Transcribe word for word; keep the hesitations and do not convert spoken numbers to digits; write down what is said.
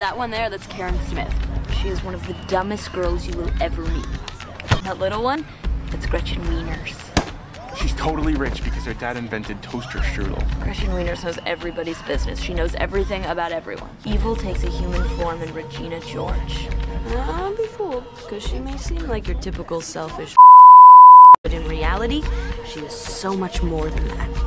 That one there, that's Karen Smith. She is one of the dumbest girls you will ever meet. That little one, that's Gretchen Wieners. She's totally rich because her dad invented toaster strudel. Gretchen Wieners knows everybody's business. She knows everything about everyone. Evil takes a human form in Regina George. Don't be fooled, because she may seem like your typical selfish but in reality, she is so much more than that.